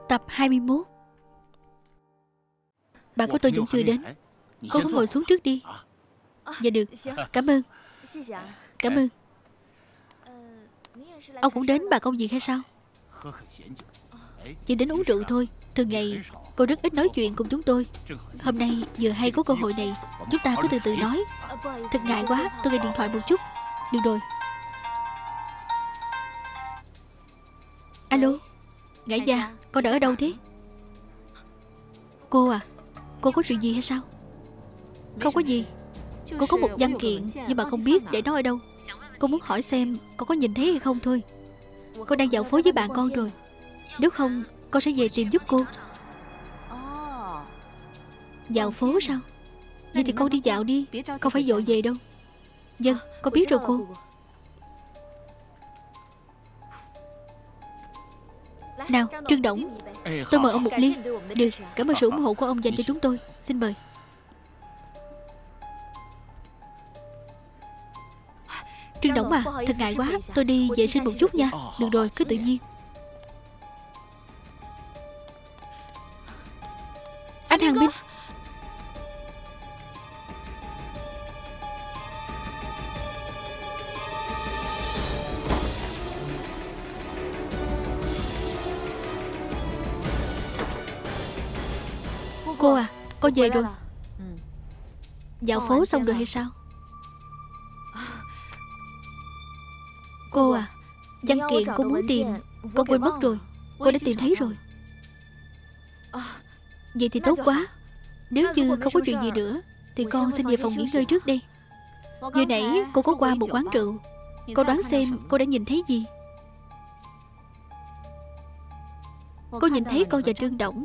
Tập 21. Bà của tôi vẫn chưa đến. Cô cứ ngồi xuống trước đi. Dạ được. Cảm ơn. Cảm ơn. Ông cũng đến bà công việc hay sao? Chỉ đến uống rượu thôi. Thường ngày cô rất ít nói chuyện cùng chúng tôi. Hôm nay vừa hay có cơ hội này, chúng ta cứ từ từ nói. Thật ngại quá, tôi nghe điện thoại một chút. Được rồi. Alo, Ngã Gia, con đang ở đâu thế? Cô à, cô có chuyện gì hay sao? Không có gì. Cô có một văn kiện nhưng mà không biết để nó ở đâu. Cô muốn hỏi xem con có nhìn thấy hay không thôi. Con đang dạo phố với bạn con rồi. Nếu không, con sẽ về tìm giúp cô. Dạo phố sao? Vậy thì con đi dạo đi, con phải vội về đâu. Vâng, con biết rồi cô. Nào, Trương Đổng, tôi mời ông một ly. Được, cảm ơn sự ủng hộ của ông dành cho chúng tôi. Xin mời. Trương Đổng à, thật ngại quá, tôi đi vệ sinh một chút nha. Được rồi, cứ tự nhiên. Anh Hàng Minh. Cô à, con về rồi. Dạo phố xong rồi hay sao? Cô à, văn kiện cô muốn tìm, con quên mất rồi. Cô đã tìm thấy rồi. Vậy thì tốt quá. Nếu như không có chuyện gì nữa thì con xin về phòng nghỉ ngơi trước đây. Vừa nãy cô có qua một quán rượu. Cô đoán xem cô đã nhìn thấy gì? Cô nhìn thấy con và Trương Đổng.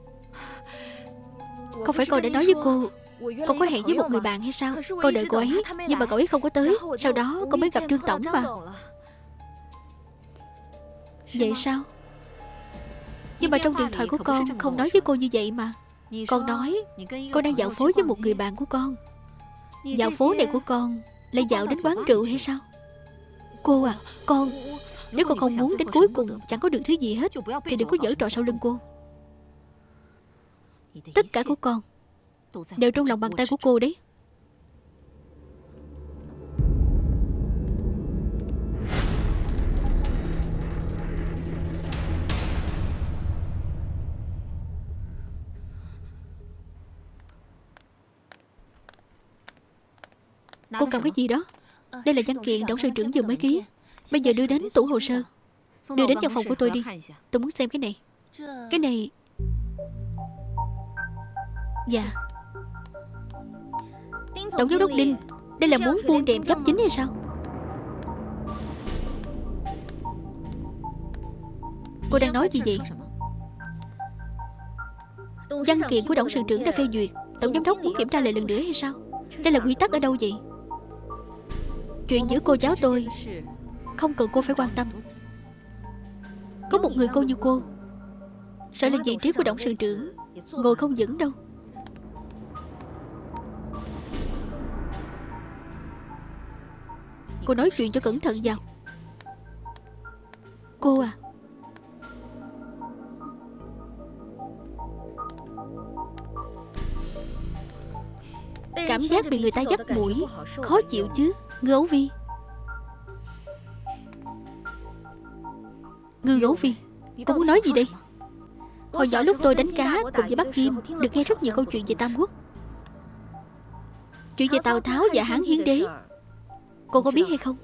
Không phải con đã nói với cô con có hẹn với một người bạn hay sao? Con đợi cô ấy, nhưng mà cậu ấy không có tới. Sau đó con mới gặp Trương Tổng mà. Vậy sao? Nhưng mà trong điện thoại của con không nói với cô như vậy mà. Con nói con đang dạo phố với một người bạn của con. Dạo phố này của con lại dạo đến quán rượu hay sao? Cô à, con, nếu con không muốn đến cuối cùng chẳng có được thứ gì hết thì đừng có giở trò sau lưng cô. Tất cả của con đều trong lòng bàn tay của cô đấy. Cô cầm cái gì đó? Đây là văn kiện董sự trưởng vừa mới ký. Bây giờ đưa đến tủ hồ sơ. Đưa đến văn phòng của tôi đi. Tôi muốn xem cái này. Cái này. Dạ. Tổng giám đốc Đinh, đây là muốn buông đệm chấp chính hay sao? Cô đang nói gì vậy? Văn kiện của董sự trưởng đã phê duyệt. Tổng giám đốc muốn kiểm tra lại lần nữa hay sao? Đây là quy tắc ở đâu vậy? Chuyện giữa cô cháu tôi không cần cô phải quan tâm. Có một người cô như cô, sợ là vị trí của董sự trưởng ngồi không vững đâu. Cô nói chuyện cho cẩn thận vào. Cô à, cảm giác bị người ta dắt mũi khó chịu chứ. Ngư Ấu Vi, Ngư Ấu Vi, cô muốn nói gì đây? Hồi nhỏ lúc tôi đánh cá cùng với Bắc Kim, được nghe rất nhiều câu chuyện về Tam Quốc. Chuyện về Tào Tháo và Hán Hiến Đế, cô có biết hay không?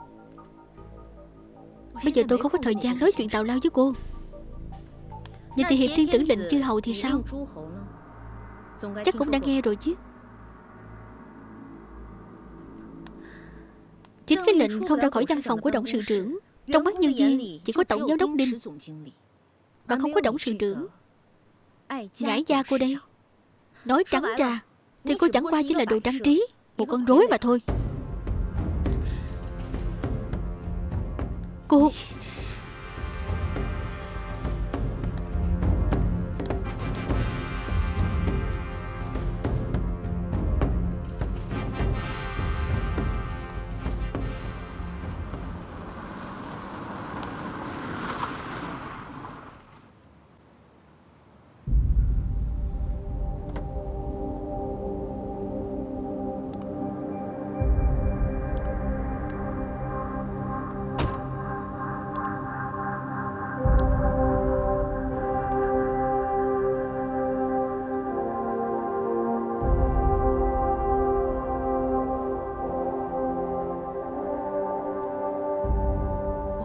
Bây giờ tôi không có thời gian nói chuyện tào lao với cô. Vậy thì Hiệp Thiên Tử lệnh chư hầu thì sao? Chắc cũng đã nghe rồi chứ. Chính cái lệnh không ra khỏi văn phòng của董sự trưởng. Trong mắt nhân viên chỉ có Tổng giám đốc Đinh, mà không có董sự trưởng. Ngã Gia cô đây, nói trắng ra thì cô chẳng qua chỉ là đồ trang trí, một con rối mà thôi. Cô,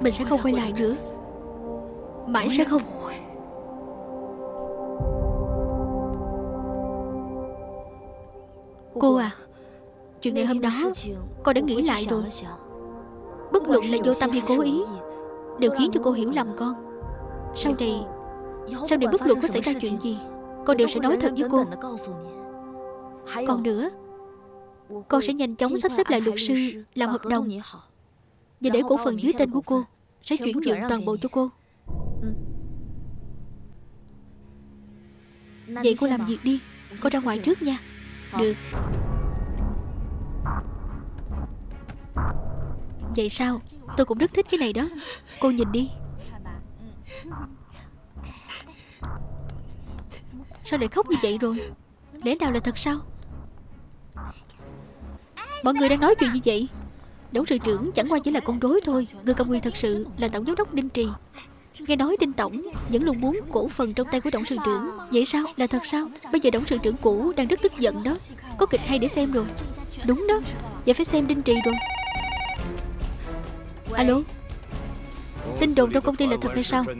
Mình sẽ không quay lại nữa, mãi sẽ không. Cô à, chuyện ngày hôm đó con đã nghĩ lại rồi. Bất luận là vô tâm hay cố ý, đều khiến cho cô hiểu lầm con. Sau này bất luận có xảy ra chuyện gì, con đều sẽ nói thật với cô. Còn nữa, con sẽ nhanh chóng sắp xếp lại luật sư, làm hợp đồng, và để cổ phần dưới tên của cô sẽ chuyển nhượng toàn bộ cho cô. Vậy cô làm việc đi, con ra ngoài trước nha. Được. Vậy sao? Tôi cũng rất thích cái này đó. Cô nhìn đi. Sao lại khóc như vậy rồi? Lẽ nào là thật sao? Mọi người đang nói chuyện gì vậy?董sự trưởng chẳng qua chỉ là con rối thôi. Người cầm quyền thật sự là tổng giám đốc Đinh Trì. Nghe nói Đinh tổng vẫn luôn muốn cổ phần trong tay của董sự trưởng. Vậy sao? Là thật sao? Bây giờ董sự trưởng cũ đang rất tức giận đó. Có kịch hay để xem rồi. Đúng đó. Vậy phải xem Đinh Trì rồi. Alo, tin đồn trong công ty là thật hay sao?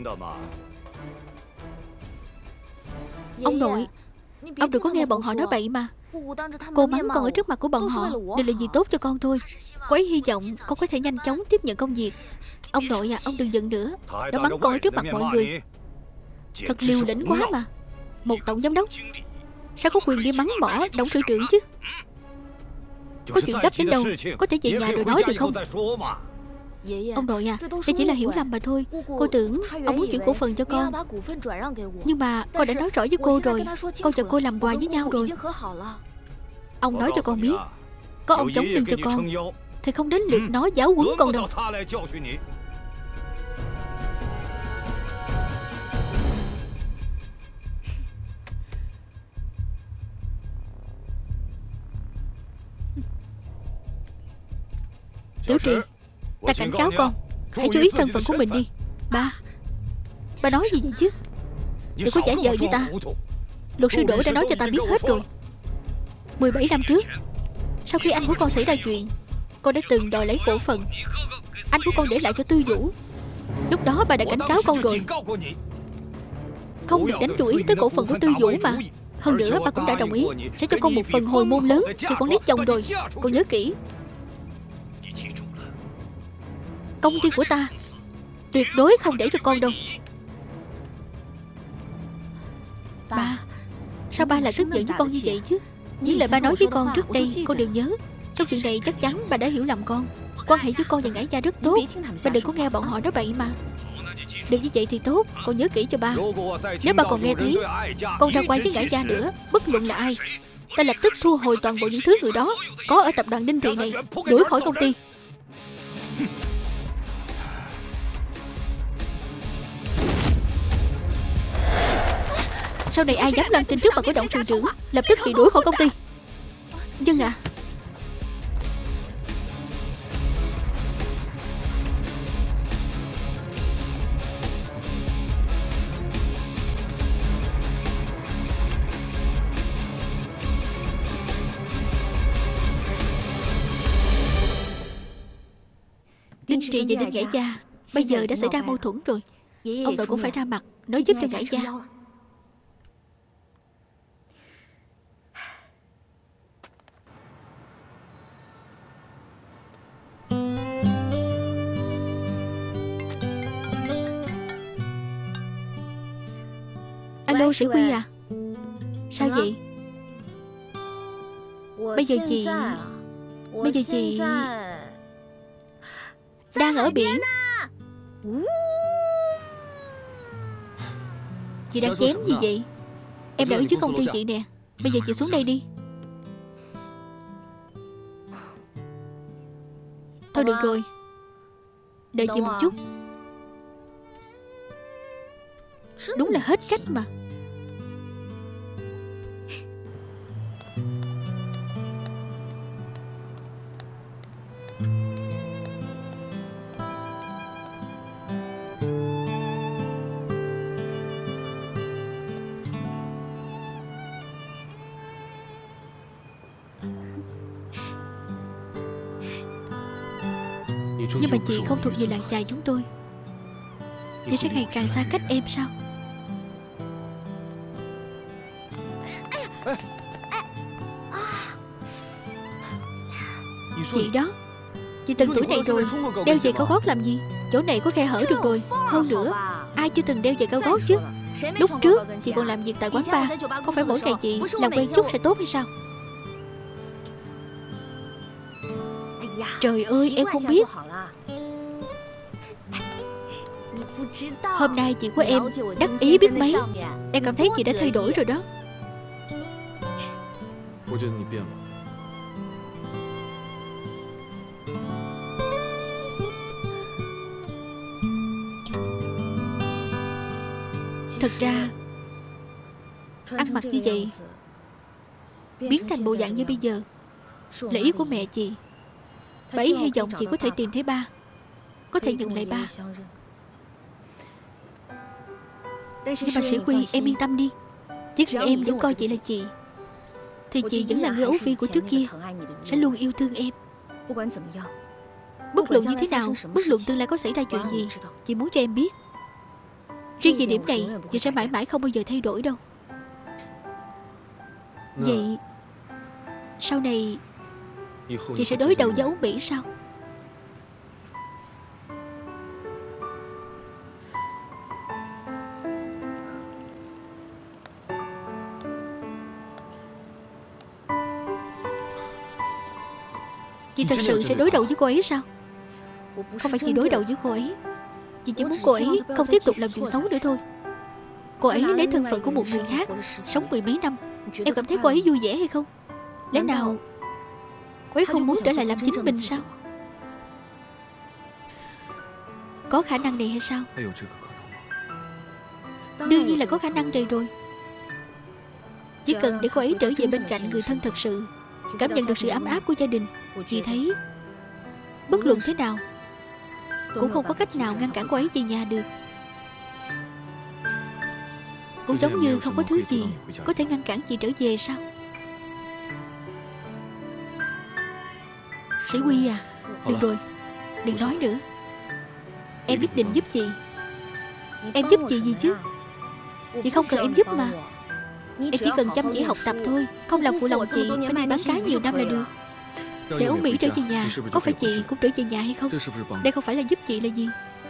Ông nội, ông đừng có nghe bọn họ nói bậy mà. Cô mắng con ở trước mặt của bọn họ đều là gì tốt cho con thôi. Cô ấy hy vọng con có thể nhanh chóng tiếp nhận công việc. Ông nội à, ông đừng giận nữa. Nó mắng con ở trước mặt mọi người, thật liều lĩnh quá mà. Một tổng giám đốc sao có quyền đi mắng mỏ董sự trưởng chứ? Có chuyện gấp đến đâu có thể về nhà rồi nói được không? Ông nội à, đây chỉ là hiểu lầm mà thôi. Cô tưởng ông muốn chuyển cổ phần cho con, nhưng mà con đã nói rõ với cô rồi. Con và cô làm quà với nhau rồi. Ông nói cho con biết, có ông chống lưng cho con thì không đến lượt nó giáo huấn con đâu. Tiểu Trì, ta cảnh cáo con, hãy chú ý thân phận của mình đi. Ba nói gì vậy chứ? Đừng có giả vờ với ta. Luật sư Đỗ đã nói cho ta biết hết rồi. 17 năm trước, sau khi anh của con xảy ra chuyện, con đã từng đòi lấy cổ phần. Anh của con để lại cho Tư Vũ. Lúc đó bà đã cảnh cáo con rồi, không được đánh chú ý tới cổ phần của Tư Vũ mà. Hơn nữa bà cũng đã đồng ý sẽ cho con một phần hồi môn lớn khi con lấy chồng rồi. Con nhớ kỹ, công ty của ta tuyệt đối không để cho con đâu. Ba, sao ba lại tức giận với con như vậy chứ? Những lời ba nói với con trước đây con đều nhớ. Trong chuyện này chắc chắn bà đã hiểu lầm con. Quan hệ với con và Ngải Gia rất tốt. Ba đừng có nghe bọn họ nói bậy mà. Được như vậy thì tốt, con nhớ kỹ cho ba. Nếu ba còn nghe thấy con ra quay với Ngải Gia nữa, bất luận là ai, ta lập tức thu hồi toàn bộ những thứ người đó có ở tập đoàn Đinh Trì này, đuổi khỏi công ty. Sau này ai dám lên tin trước mặt của董sự trưởng, lập tức bị đuổi khỏi công ty. Dân ạ. Đinh Trì và Đinh Ngải Gia bây giờ đã xảy ra mâu thuẫn rồi. Ông nội cũng phải ra mặt nói giúp cho Ngải Gia. Alo Sĩ Huy à, sao vậy? Bây giờ chị đang ở biển. Chị đang chém gì vậy? Em đã ở dưới công ty chị nè. Bây giờ chị xuống đây đi. Thôi được rồi, đợi chị một chút. Đúng là hết cách mà. Nhưng mà chị không thuộc về làng chài chúng tôi. Chị sẽ ngày càng xa cách em sao? Chị đó, chị từng tuổi này rồi, đeo giày cao gót làm gì? Chỗ này có khe hở được rồi. Hơn nữa, ai chưa từng đeo giày cao gót chứ? Lúc trước chị còn làm việc tại quán bar, không phải mỗi ngày chị làm quen chút sẽ tốt hay sao? Trời ơi, em không biết. Hôm nay chị của em đắc ý biết mấy. Em cảm thấy chị đã thay đổi rồi đó. Thật ra ăn mặc như vậy, biến thành bộ dạng như bây giờ, là ý của mẹ chị. Bà ấy hy vọng chị có thể tìm thấy ba, có thể nhận lại ba. Nhưng mà Sĩ Quy, em yên tâm đi. Chỉ cần em vẫn coi chị là chị, thì chị vẫn là người Ấu Phi của trước kia, sẽ luôn yêu thương em. Bất luận như thế nào, bất luận tương lai có xảy ra chuyện gì, chị muốn cho em biết. Riêng về điểm này, chị sẽ mãi mãi không bao giờ thay đổi đâu. Vậy sau này chị sẽ đối đầu với Ấu Mỹ sao? Chị thật sự sẽ đối đầu với cô ấy sao? Không phải chị đối đầu với cô ấy, chị chỉ muốn cô ấy không tiếp tục làm chuyện xấu nữa thôi. Cô ấy lấy thân phận của một người khác, sống mười mấy năm. Em cảm thấy cô ấy vui vẻ hay không? Lẽ nào cô ấy không muốn trở lại làm chính mình sao? Có khả năng này hay sao? Đương nhiên là có khả năng này rồi. Chỉ cần để cô ấy trở về bên cạnh người thân thật sự, cảm nhận được sự ấm áp của gia đình, chị thấy bất luận thế nào cũng không có cách nào ngăn cản cô ấy về nhà được. Cũng giống như không có thứ gì có thể ngăn cản chị trở về sao? Sĩ Quy à, được rồi, đừng nói nữa. Em nhất định giúp chị. Em giúp chị gì chứ? Chị không cần em giúp mà. Em chỉ cần chăm chỉ học tập thôi, không làm phụ lòng chị phải đi bán cá nhiều năm là được. Để Ấu Mỹ trở về nhà, có phải chị cũng trở về nhà hay không? Đây không phải là giúp chị là gì?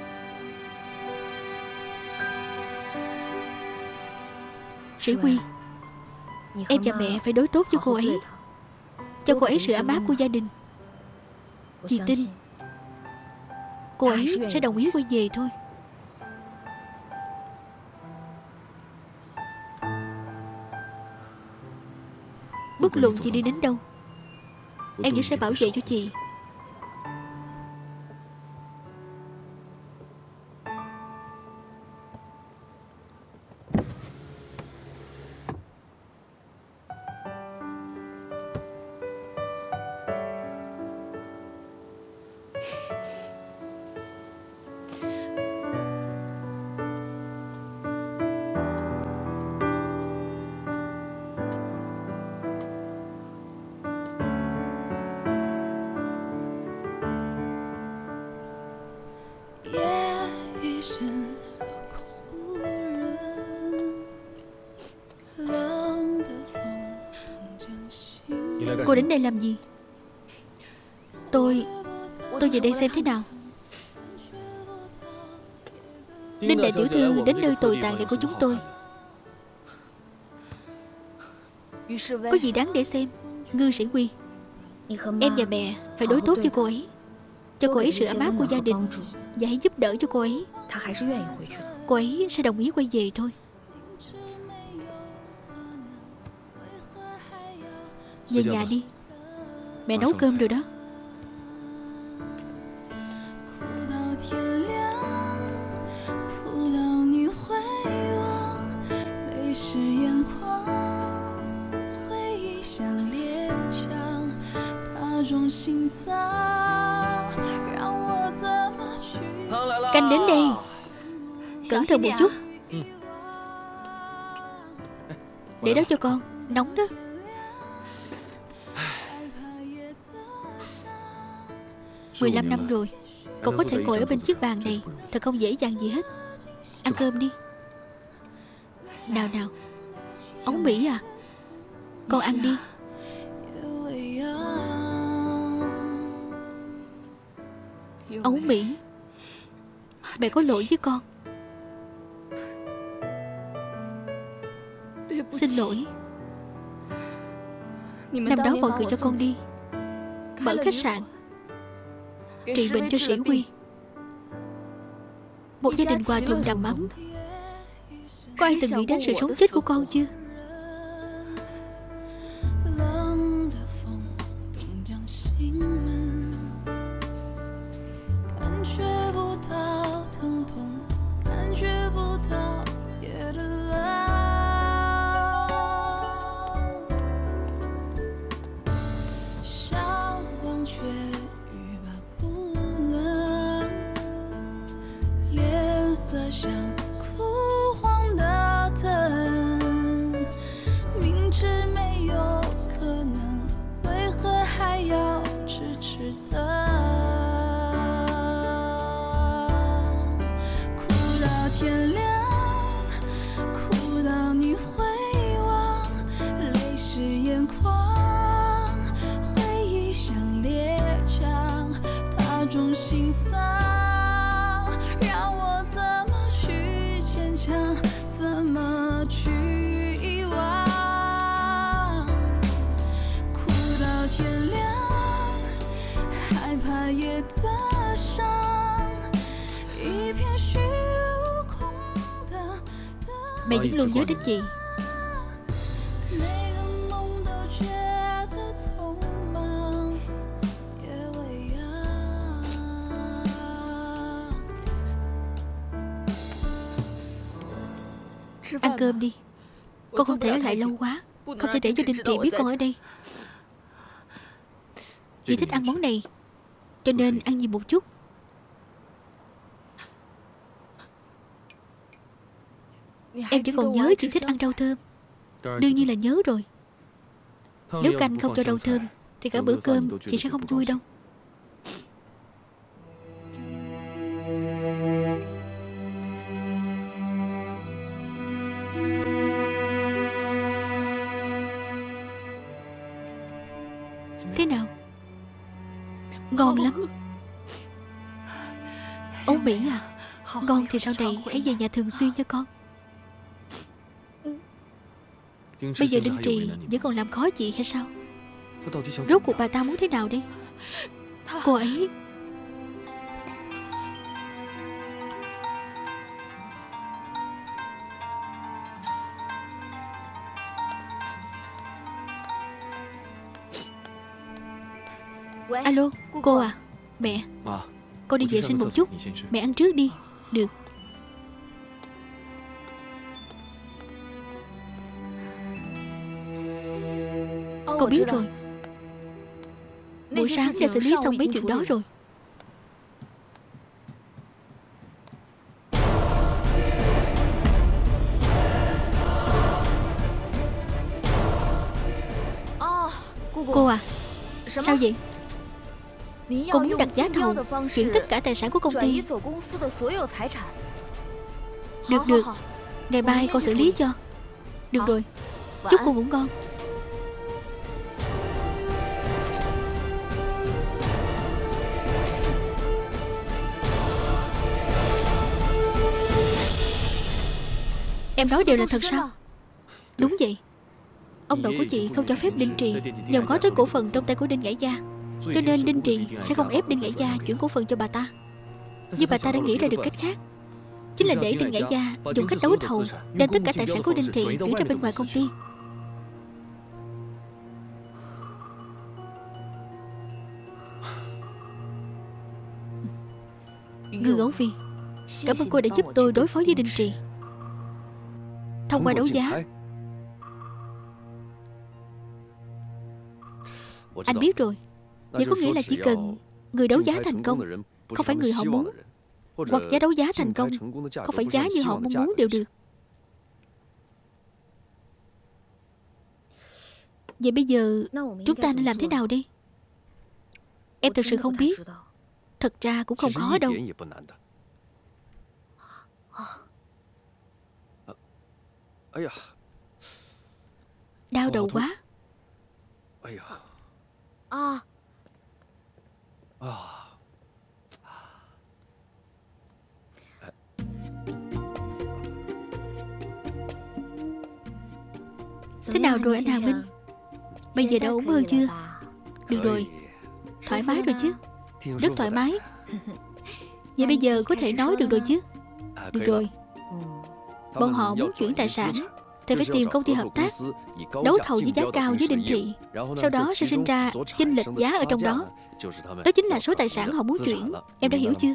Sĩ Quy, em và mẹ phải đối tốt với cô ấy, cho cô ấy sự ấm áp của gia đình. Chị tin cô ấy sẽ đồng ý quay về thôi. Bất luận chị đi đến đâu, em vẫn sẽ bảo vệ cho chị. Cô đến đây làm gì? Tôi về đây xem thế nào. Đinh đại tiểu thư đến nơi tồi tàn này của chúng tôi, có gì đáng để xem? Ngư Sĩ Quy, em và mẹ phải đối tốt với cô ấy, cho cô ấy sự ấm áp của gia đình, và hãy giúp đỡ cho cô ấy. Cô ấy sẽ đồng ý quay về thôi. Về nhà đi, mẹ nấu cơm rồi đó. Canh đến đây, cẩn thận một chút. Để đó cho con, nóng đó. $15 năm rồi. Cậu có thể ngồi ở bên chiếc bàn này thật không dễ dàng gì hết. Ăn cơm đi. Nào nào. Ấu Mỹ à, con ăn đi. Ấu Mỹ, mẹ có lỗi với con. Xin lỗi. Năm đó mọi người cho con đi mở khách sạn trị bệnh cho Sĩ Huy, một gia đình hòa thuận đầm ấm. Có ai từng nghĩ đến sự sống chết của con chưa? Mẹ vẫn luôn nhớ đến chị. Ăn cơm đi. Con không thể ở lại lâu quá, không thể để cho Đinh Trì biết con ở đây. Chị thích ăn món này, cho nên ăn nhiều một chút. Em chỉ còn nhớ chị thích ăn rau thơm. Đương nhiên là nhớ rồi. Nếu canh không cho rau thơm thì cả bữa cơm chị sẽ không vui đâu. Thế nào? Ngon lắm. Ấu Mỹ à, ngon thì sau này hãy về nhà thường xuyên cho con. Bây giờ Đinh Trì vẫn còn làm khó chị hay sao? Rốt cuộc bà ta muốn thế nào đi? Cô ấy alo, cô à. Mẹ, con đi vệ sinh một chút. Mẹ ăn trước đi. Được. Con biết rồi. Buổi sáng đã xử lý xong mấy chuyện đó rồi. Cô à, sao vậy? Cô muốn đặt giá thầu chuyển tất cả tài sản của công ty. Được được, ngày mai con xử lý cho. Được rồi, chúc cô ngủ ngon. Em nói đều là thật sao? Đúng vậy. Ông nội của chị không cho phép Đinh Trì nhòm ngó tới cổ phần trong tay của Đinh Ngải Gia, cho nên Đinh Trì sẽ không ép Đinh Ngải Gia chuyển cổ phần cho bà ta. Nhưng bà ta đã nghĩ ra được cách khác, chính là để Đinh Ngải Gia dùng cách đấu thầu đem tất cả tài sản của Đinh Trì gửi ra bên ngoài công ty. Ngư Ấu Vi, cảm ơn cô đã giúp tôi đối phó với Đinh Trì. Thông qua đấu giá. Anh biết rồi. Vậy có nghĩa là chỉ cần người đấu giá thành công, không phải người họ muốn, hoặc giá đấu giá thành công không phải giá như họ mong muốn đều được. Vậy bây giờ chúng ta nên làm thế nào đi? Em thật sự không biết. Thật ra cũng không khó đâu. Đau đầu quá. Thế nào rồi anh Hàng Minh? Bây giờ đã ổn hơn chưa? Được rồi. Thoải mái rồi chứ? Rất thoải mái. Vậy bây giờ có thể nói được rồi chứ? Được rồi. Bọn họ muốn chuyển tài sản thì phải tìm công ty hợp tác, đấu thầu với giá cao với Đinh Thị. Sau đó sẽ sinh ra chênh lệch giá ở trong đó. Đó chính là số tài sản họ muốn chuyển. Em đã hiểu chưa?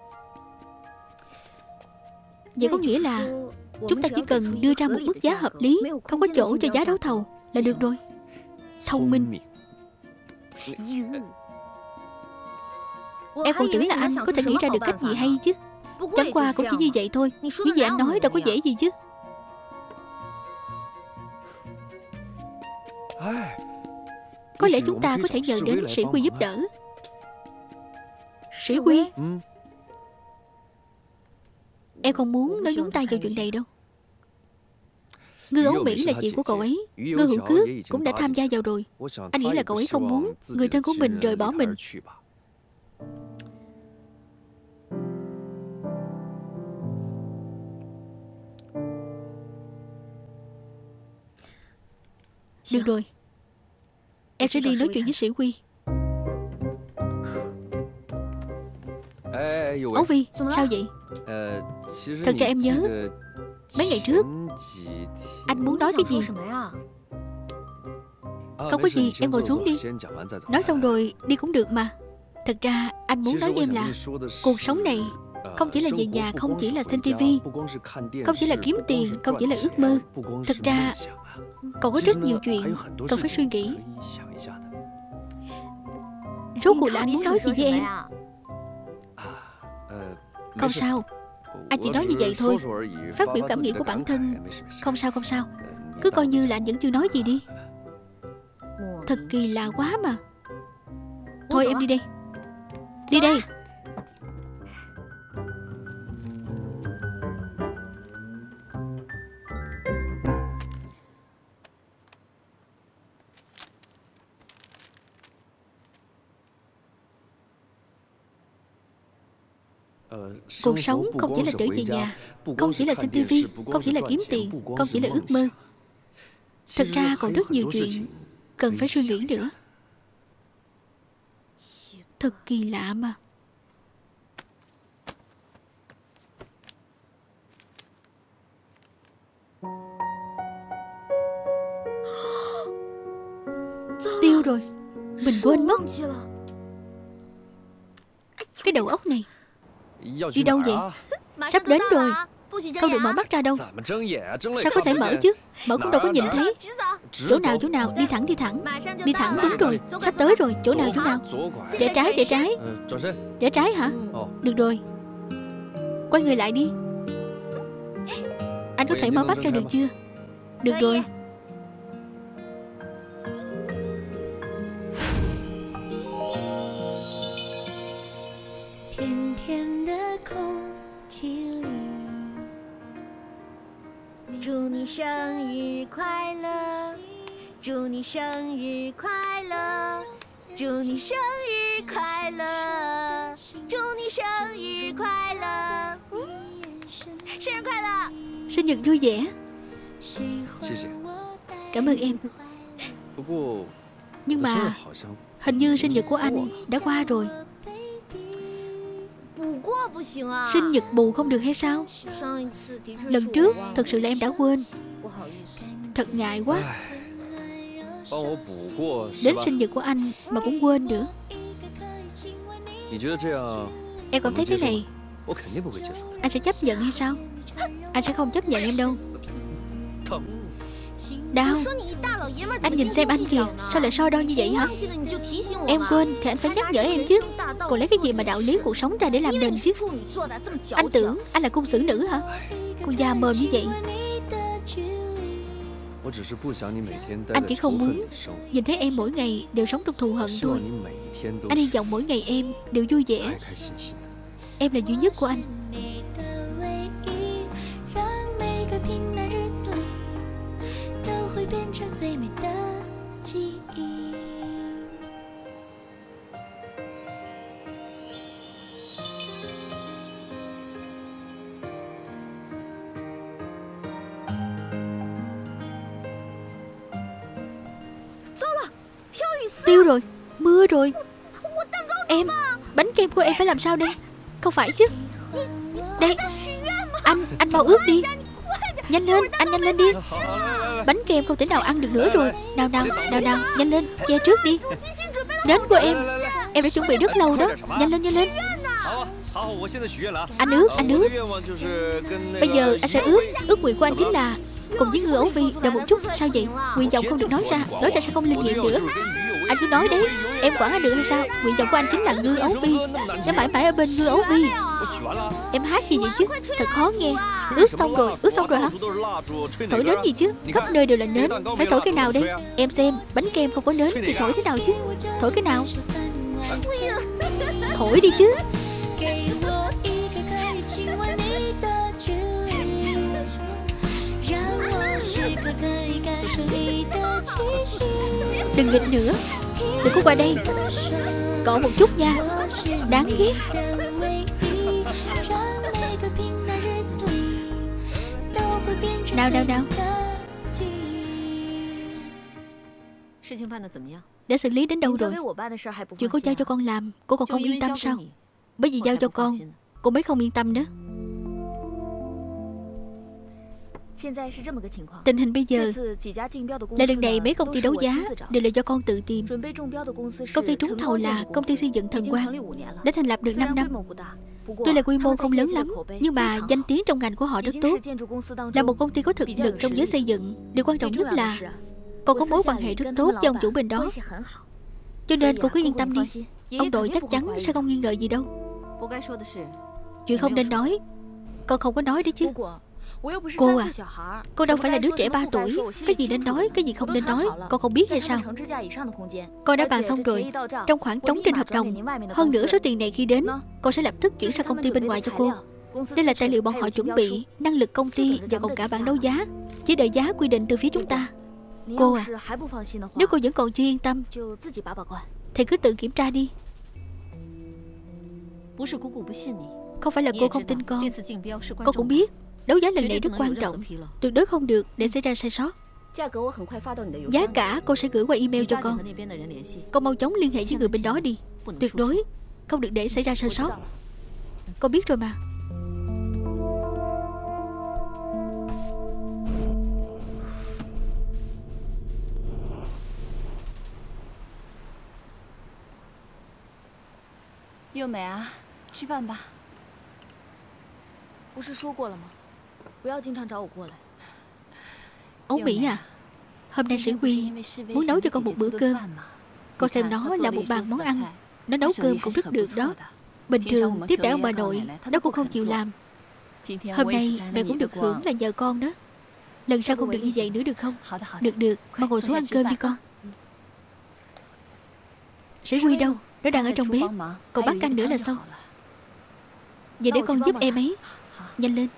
Vậy có nghĩa là chúng ta chỉ cần đưa ra một mức giá hợp lý, không có chỗ cho giá đấu thầu là được rồi. Thông minh. Em còn tưởng là anh có thể nghĩ ra được cách gì hay chứ. Chẳng qua cũng chỉ như vậy thôi. Những gì anh nói đâu có dễ gì chứ. Có lẽ chúng ta có thể nhờ đến Sĩ Quy giúp đỡ. Sĩ Quy? Em không muốn nói chúng ta vào chuyện này đâu. Ngư Ấu Mỹ là chị của cậu ấy. Ngư Hữu Cước cũng đã tham gia vào rồi. Anh nghĩ là cậu ấy không muốn người thân của mình rời bỏ mình. Được rồi, em sẽ đi nói chuyện với Sĩ Quy. Ấu Vi, sao vậy? Thật ra em nhớ mấy ngày trước anh muốn nói cái gì. Không có gì, em ngồi xuống đi. Nói xong rồi đi cũng được mà. Thật ra anh muốn nói với em là cuộc sống này không chỉ là về nhà, không chỉ là xem tivi, không chỉ là kiếm tiền, không chỉ là ước mơ. Thật ra còn có rất nhiều chuyện cần phải suy nghĩ. Rốt cuộc là anh muốn nói gì với em? Không sao, anh chỉ nói như vậy thôi. Phát biểu cảm nghĩ của bản thân. Không sao, không sao. Cứ coi như là anh vẫn chưa nói gì đi. Thật kỳ lạ quá mà. Thôi em đi đây. Đi đây. Cuộc sống không chỉ là trở về nhà, không chỉ là xem tivi, không chỉ là kiếm tiền, không chỉ là ước mơ. Thật ra còn rất nhiều chuyện cần phải suy nghĩ nữa. Thật kỳ lạ mà. Tiêu rồi. Mình quên mất. Cái đầu óc này. Đi đâu vậy? Sắp đến rồi. Không được mở mắt ra đâu. Sao có thể mở chứ? Mở cũng đâu có nhìn thấy. Chỗ nào, chỗ nào? Đi thẳng, đi thẳng. Đi thẳng, đúng rồi. Sắp tới rồi. Chỗ nào, chỗ nào? Rẽ trái, rẽ trái. Rẽ trái hả? Được rồi. Quay người lại đi. Anh có thể mở mắt ra được chưa? Được rồi. 祝你生日快乐，祝你生日快乐，祝你生日快乐，祝你生日快乐，生日快乐！ Sinh nhật vui vẻ. Cảm ơn em. Nhưng mà hình như sinh nhật của anh đã qua rồi. Sinh nhật bù không được hay sao? Lần trước thật sự là em đã quên. Thật ngại quá. Đến sinh nhật của anh mà cũng quên nữa. Em cảm thấy thế này anh sẽ chấp nhận hay sao? Anh sẽ không chấp nhận em đâu. Đau. Anh nhìn xem anh kìa. Sao lại so đo như vậy hả? Em quên thì anh phải nhắc nhở em chứ. Còn lấy cái gì mà đạo lý cuộc sống ra để làm nền chứ? Anh tưởng anh là cung xử nữ hả? Con già mồm như vậy. Anh chỉ không muốn nhìn thấy em mỗi ngày đều sống trong thù hận thôi. Anh hy vọng mỗi ngày em đều vui vẻ. Em là duy nhất của anh. Tiêu rồi, mưa rồi. Em, bánh kem của em phải làm sao đây? Không phải chứ. Đây, anh mau ướt đi. Nhanh lên, anh nhanh lên đi. Bánh kem không thể nào ăn được nữa rồi. Nào, nhanh lên, che trước đi. Nến của em đã chuẩn bị rất lâu đó. Nhanh lên. Anh ướt. Bây giờ anh sẽ ước nguyện của anh chính là cùng với Ngư Ấu Vi đợi một chút. Sao vậy? Nguyện vọng không được nói ra sẽ không linh nghiệm nữa. Anh cứ nói đấy, em quản anh được hay sao? Nguyện vọng của anh chính là Ngư Ấu Vi sẽ mãi mãi ở bên Ngư Ấu Vi. Em hát gì vậy chứ? Thật khó nghe. Ướt xong rồi hả? Thổi nến gì chứ? Khắp nơi đều là nến. Phải thổi cái nào đây? Em xem, bánh kem không có nến thì thổi thế nào chứ? Thổi cái nào? Thổi đi chứ. Đừng nghịch nữa. Đừng có qua đây. Cọ một chút nha. Đáng ghét. Nào. Đã xử lý đến đâu rồi? Chuyện cô giao cho con làm, cô còn không yên tâm sao? Bởi vì giao cho con, cô mới không yên tâm nữa. Tình hình bây giờ là lần này mấy công ty đấu giá đều là do con tự tìm. Công ty trúng thầu là công ty xây dựng Thần Quang, đã thành lập được 5 năm. Tuy là quy mô không lớn lắm, nhưng mà danh tiếng trong ngành của họ rất tốt. Là một công ty có thực lực trong giới xây dựng. Điều quan trọng nhất là con có mối quan hệ rất tốt với ông chủ bên đó. Cho nên cô cứ yên tâm đi. Ông đội chắc chắn sẽ không nghi ngờ gì đâu. Chuyện không nên nói, con không có nói đấy chứ. Cô à, cô đâu phải là đứa trẻ 3 tuổi. Cái gì nên nói, cái gì không nên nói, con không biết hay sao? Con đã bàn xong rồi. Trong khoảng trống trên hợp đồng, hơn nữa số tiền này khi đến, con sẽ lập tức chuyển sang công ty bên ngoài cho cô. Đây là tài liệu bọn họ chuẩn bị, năng lực công ty và còn cả bản đấu giá. Chỉ đợi giá quy định từ phía chúng ta. Cô à, nếu cô vẫn còn chưa yên tâm thì cứ tự kiểm tra đi. Không phải là cô không tin con. Con cũng biết đấu giá lần này rất quan trọng, tuyệt đối không được để xảy ra sai sót. Giá cả cô sẽ gửi qua email cho con. Con mau chóng liên hệ với người bên đó đi. Tuyệt đối không được để xảy ra sai sót. Con biết rồi mà. Yêu美啊，吃饭吧。不是说过了吗？不要经常找我过来。 Ấu Mỹ à, hôm nay Sĩ Huy muốn nấu cho con một bữa cơm. Con xem nó là một bàn món ăn. Nó nấu cơm cũng rất được đó. Bình thường tiếp đãi ông bà nội nó cũng không chịu làm. Hôm nay mẹ cũng được hưởng là nhờ con đó. Lần sau không được như vậy nữa được không? Được, mà ngồi xuống ăn cơm đi con. Sĩ Huy đâu? Nó đang ở trong bếp. Còn bát canh nữa là xong. Vậy để con giúp em ấy. Nhanh lên.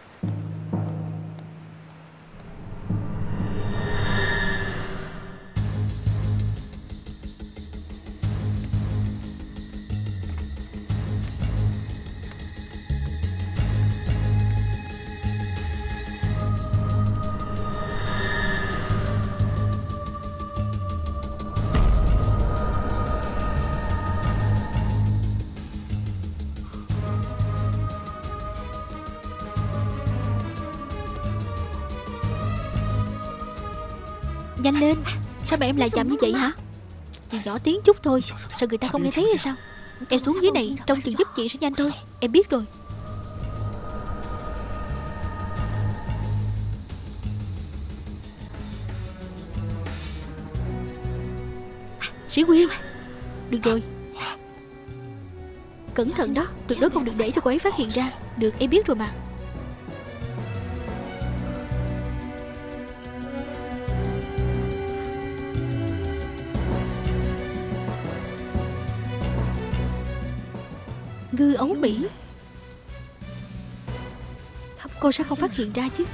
Nhanh lên. Sao mà em lại chậm như vậy hả? Chị nhỏ tiếng chút thôi, sợ người ta không nghe thấy hay sao? Em xuống dưới này, trông chừng giúp chị sẽ nhanh thôi. Em biết rồi. Sĩ Huy, được rồi. Cẩn thận đó, tuyệt đối không được để cho cô ấy phát hiện ra. Được, em biết rồi mà. Ngư ấu Mỹ. Cô sẽ không phát hiện ra chứ?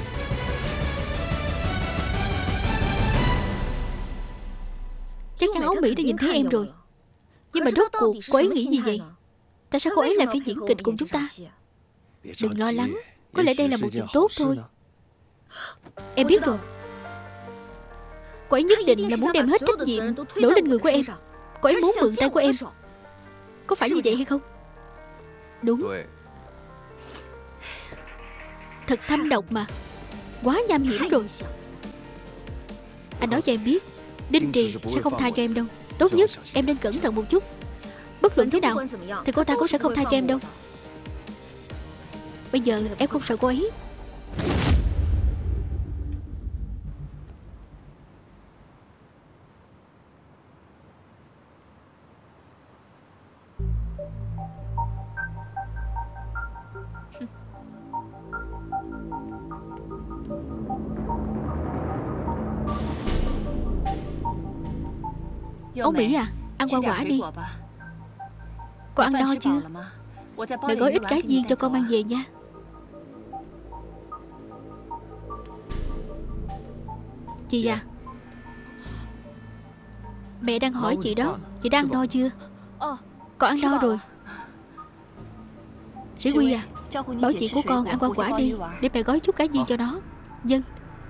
Chắc chắn ấu Mỹ đã nhìn thấy em rồi. Nhưng mà rốt cuộc cô ấy nghĩ gì vậy? Tại sao cô ấy lại phải diễn kịch cùng chúng ta? Đừng lo lắng, có lẽ đây là một chuyện tốt thôi. Em biết rồi. Cô ấy nhất định là muốn đem hết trách nhiệm đổ lên người của em. Cô ấy muốn mượn tay của em. Có phải như vậy hay không? Đúng. Thật thâm độc mà. Quá nham hiểm rồi. Anh nói cho em biết, Đinh Trì sẽ không tha cho em đâu. Tốt nhất em nên cẩn thận một chút. Bất luận thế nào thì cô ta cũng sẽ không tha cho em đâu. Bây giờ em không sợ cô ấy. Ấu Mỹ à, ăn hoa quả đi. Cô ăn no chưa? Mẹ gói ít cá viên cho con mang về nha. Chị à, mẹ đang hỏi chị đó. Chị đã ăn no chưa? Con ăn no rồi. Sĩ Quy à, bảo chị của con ăn hoa quả đi, để mẹ gói chút cá viên cho nó. Vâng.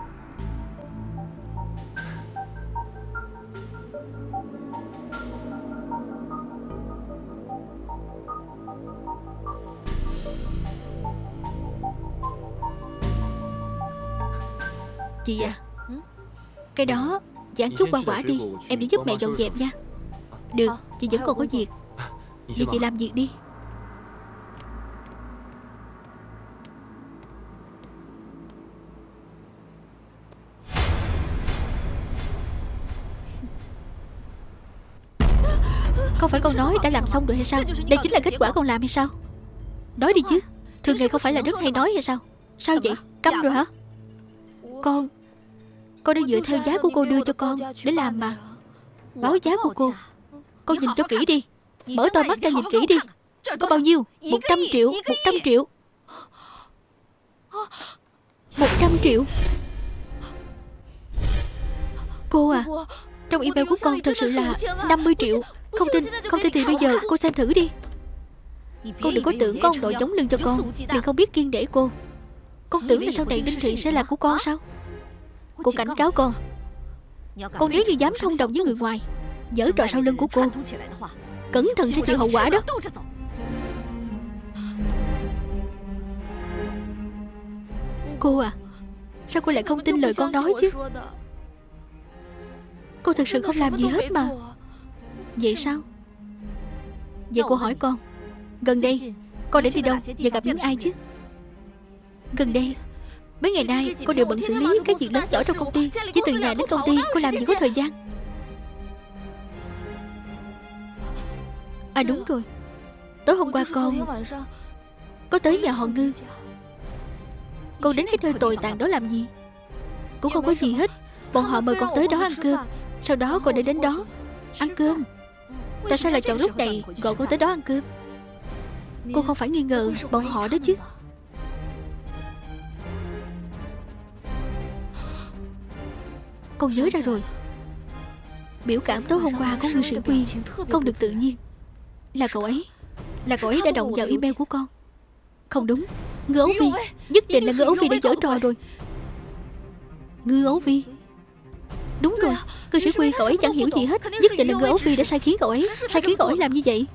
Chị à, cái đó chị ăn chút hoa quả đi. Em đi giúp mẹ dọn dẹp nha. Được, chị vẫn còn có việc. Vậy chị làm việc đi. Không phải con nói đã làm xong rồi hay sao? Đây chính là kết quả con làm hay sao? Nói đi chứ. Thường ngày không phải là rất hay nói hay sao? Sao vậy? Câm rồi hả? Con đang dựa theo giá của cô đưa cho con để làm mà. Báo giá của cô, con nhìn cho kỹ đi. Mở to mắt ra nhìn kỹ đi. Có bao nhiêu? 100 triệu. 100 triệu. 100 triệu. Cô à, trong email của con thật sự là 50 triệu. Không tin thì bây giờ cô xem thử đi. Cô đừng có tưởng con đội chống lưng cho con liền không biết kiêng nể cô. Con tưởng là sau này Đinh Thị sẽ là của con sao? Cô cảnh cáo con nếu như dám thông đồng với người ngoài, giở trò sau lưng của cô, cẩn thận sẽ chịu hậu quả đó. Cô à, sao cô lại không tin lời con nói chứ? Cô thật sự không làm gì hết mà. Vậy sao? Vậy cô hỏi con, gần đây con đã đi đâu và gặp những ai chứ? Gần đây mấy ngày nay cô đều bận xử lý các việc lớn nhỏ trong công ty. Chỉ từ nhà đến công ty cô làm gì có thời gian. À đúng rồi, tối hôm qua con có tới nhà họ Ngư. Con đến cái nơi tồi tàn đó làm gì? Cũng không có gì hết. Bọn họ mời con tới đó ăn cơm. Sau đó con đã đến đó ăn cơm. Tại sao lại chọn lúc này gọi con tới đó ăn cơm? Cô không phải nghi ngờ bọn họ đó chứ? Con nhớ ra rồi. Biểu cảm tối hôm qua của Ngư Sĩ Quy không được tự nhiên. Là cậu ấy đã động vào email của con. Không đúng, Ngư Ấu Vi. Nhất định là Ngư Ấu Vi đã giở trò rồi. Ngư Ấu Vi. Đúng rồi, Ngư Sĩ Quy cậu ấy chẳng hiểu gì hết. Nhất định là Ngư Ấu Vi đã sai khiến cậu ấy làm như vậy.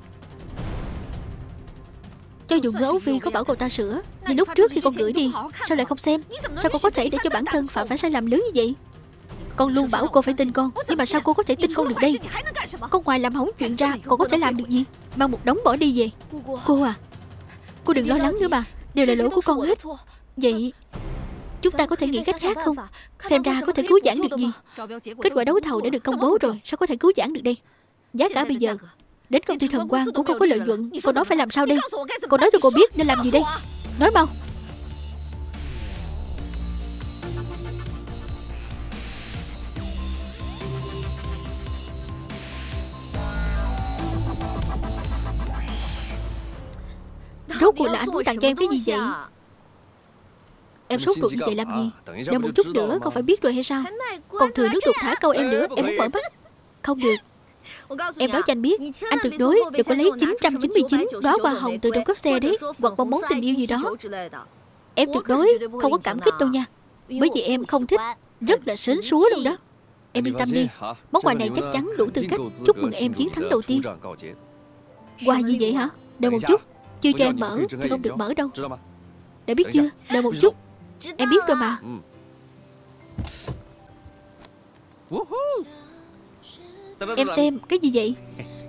Cho dù Ngư Ấu Vi có bảo cậu ta sửa, nhưng lúc trước khi con gửi đi, sao lại không xem? Sao con có thể để cho bản thân phạm phải sai lầm lớn như vậy? Con luôn bảo cô phải tin con, nhưng mà sao cô có thể tin con được đây? Con ngoài làm hỏng chuyện ra còn có thể làm được gì? Mang một đống bỏ đi về. Cô à, cô đừng lo lắng nữa mà. Đều là lỗi của con hết. Vậy chúng ta có thể nghĩ cách khác không? Xem ra có thể cứu vãn được gì. Kết quả đấu thầu đã được công bố rồi, sao có thể cứu vãn được đây? Giá cả bây giờ đến công ty Thần Quang cũng không có lợi nhuận. Cô nói phải làm sao đây? Cô nói cho cô biết nên làm gì đây? Nói mau. Rốt cuộc là anh muốn tặng cho em cái gì vậy? Em sốt ruột như vậy làm gì? Đợi một chút nữa không phải biết rồi hay sao? Còn thừa nước đục thả câu em nữa. Em muốn mở mắt. Không được. Em nói cho anh biết, anh tuyệt đối đừng có lấy 999 đóa hoa hồng từ trong cốp xe đấy, hoặc bong bóng tình yêu gì đó. Em tuyệt đối không có cảm kích đâu nha. Bởi vì em không thích, rất là sến súa luôn đó. Em yên tâm đi, món quà này chắc chắn đủ tư cách chúc mừng em chiến thắng đầu tiên. Quà gì vậy hả? Đợi một chút, chưa cho em mở thì không được mở đâu. Đã biết chưa? Đợi một chút. Em biết rồi mà. Em xem cái gì vậy?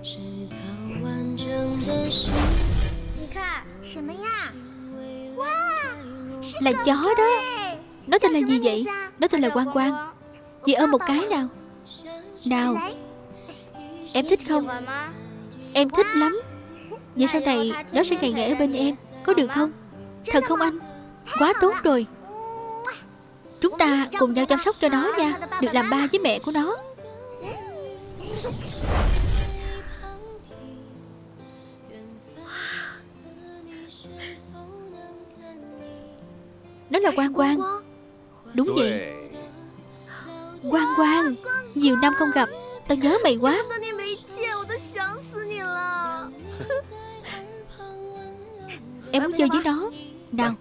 Là chó đó. Nó tên là gì vậy? Nó tên là Quang Quang. Chị ôm một cái nào. Nào. Em thích không? Em thích lắm. Vậy sau này nó sẽ ngày ngày ở bên em, có được không? Thật không anh? Quá tốt rồi. Chúng ta cùng nhau chăm sóc cho nó nha. Được làm ba với mẹ của nó. Nó là Quang Quang. Đúng vậy. Quang Quang, nhiều năm không gặp, tao nhớ mày quá. Em muốn chơi với nó. Nào.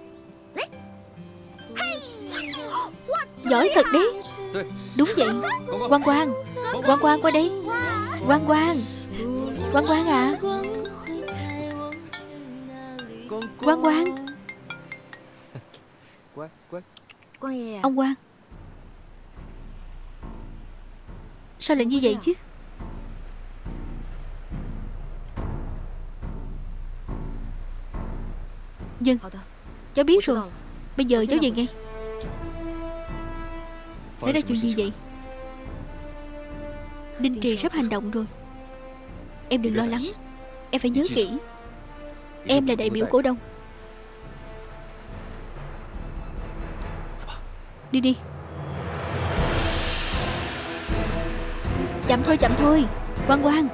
Giỏi thật đấy. Đúng vậy. Quang Quang, Quang Quang qua đây. Quang Quang, Quang Quang à. Quang Quang. Ông Quang, sao lại như vậy chứ? Vâng, cháu biết rồi. Bây giờ cháu về ngay. Xảy ra chuyện gì vậy? Đinh Trì sắp hành động rồi. Em đừng lo lắng. Em phải nhớ kỹ, em là đại biểu cổ đông. Đi đi. Chậm thôi, chậm thôi. Quang Quang.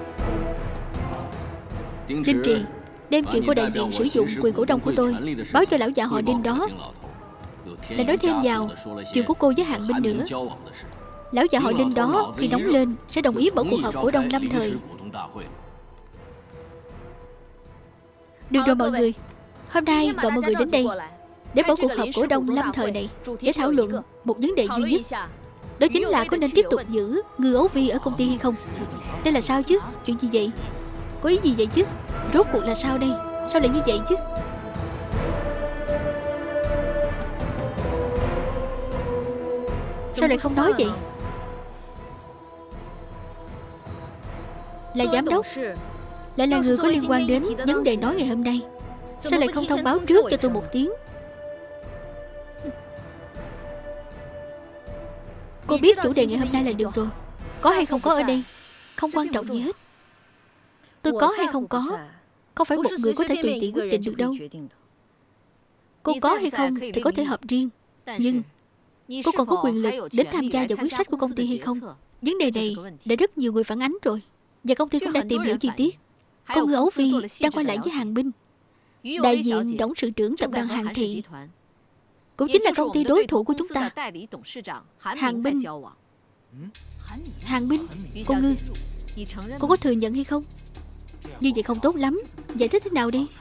Đinh Trì, đem chuyện của đại diện sử dụng quyền cổ đông của tôi báo cho lão già họ Đinh đó. Lại nói thêm vào chuyện của cô với Hạng Minh nữa. Lão già họ Đinh đó khi nóng lên sẽ đồng ý mở cuộc họp cổ đông lâm thời. Được rồi mọi người, hôm nay gọi mọi người đến đây để mở cuộc họp cổ đông lâm thời này để thảo luận một vấn đề duy nhất. Đó chính là có nên tiếp tục giữ Ngư Ấu Vi ở công ty hay không. Đây là sao chứ? Chuyện gì vậy? Có ý gì vậy chứ? Rốt cuộc là sao đây? Sao lại như vậy chứ? Sao lại không nói vậy? Là giám đốc, lại là người có liên quan đến vấn đề nói ngày hôm nay, sao lại không thông báo trước cho tôi một tiếng? Cô biết chủ đề ngày hôm nay là được rồi. Có hay không có ở đây không quan trọng gì hết. Tôi có hay không không phải một người có thể tùy tiện quyết định được đâu. Cô có hay không thì có thể họp riêng, nhưng cô còn có quyền lực đến tham gia vào quyết sách của công ty hay không? Vấn đề này đã rất nhiều người phản ánh rồi, và công ty cũng đã tìm hiểu chi tiết. Cô Ngư Ấu Vi đang qua lại với Hàn Minh, đại diện董事trưởng tập đoàn Hàn Thị, cũng chính là công ty đối thủ của chúng ta. Hàn Minh. Hàn Minh, cô Ngư, cô có thừa nhận hay không? Như vậy không tốt lắm. Giải thích thế nào đi?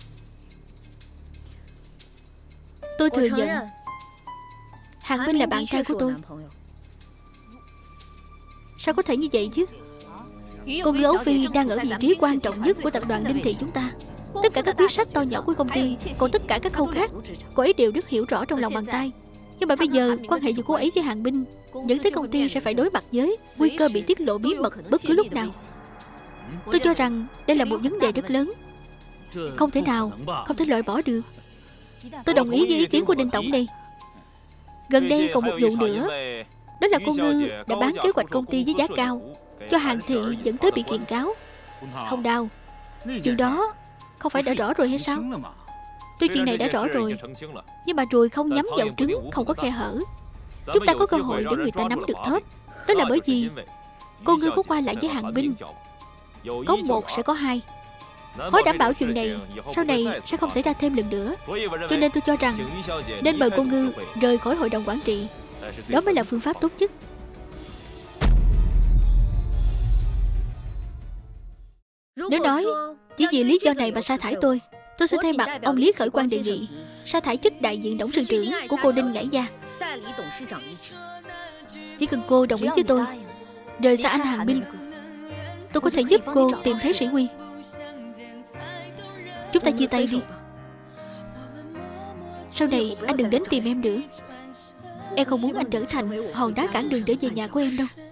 Tôi thừa nhận Hàn Minh là bạn trai của tôi. Sao có thể như vậy chứ? Cô Ngư Ấu Vi đang ở vị trí quan trọng nhất của tập đoàn Đinh Thị chúng ta. Tất cả các quyết sách to nhỏ của công ty, còn tất cả các khâu khác, cô ấy đều rất hiểu rõ trong lòng bàn tay. Nhưng mà bây giờ quan hệ giữa cô ấy với Hàn Minh dẫn tới công ty sẽ phải đối mặt với nguy cơ bị tiết lộ bí mật bất cứ lúc nào. Tôi cho rằng đây là một vấn đề rất lớn, không thể nào, không thể loại bỏ được. Tôi đồng ý với ý kiến của Đinh tổng đây. Gần đây còn một vụ nữa, đó là cô Ngư đã bán kế hoạch công ty với giá cao cho Hàn Thị, dẫn tới bị kiện cáo. Hồng Đào, chuyện đó không phải đã rõ rồi hay sao? Tuy chuyện này đã rõ rồi, nhưng mà ruồi không nhắm vào trứng không có khe hở. Chúng ta có cơ hội để người ta nắm được thớp. Đó là bởi vì cô Ngư có qua lại với Hàn Minh. Có một sẽ có hai. Khó đảm bảo chuyện này sau này sẽ không xảy ra thêm lần nữa. Cho nên tôi cho rằng nên mời cô Ngư rời khỏi hội đồng quản trị. Đó mới là phương pháp tốt nhất. Nếu nói chỉ vì lý do này mà sa thải tôi xin thay mặt ông Lý Khởi Quang đề nghị sa thải chức đại diện董sự trưởng của cô Đinh Ngải Gia. Chỉ cần cô đồng ý với tôi rời xa anh Hàng Minh, tôi có thể giúp cô tìm thấy Sĩ Huy. Chúng ta chia tay đi. Sau này anh đừng đến tìm em nữa. Em không muốn anh trở thành hòn đá cản đường để về nhà của em đâu.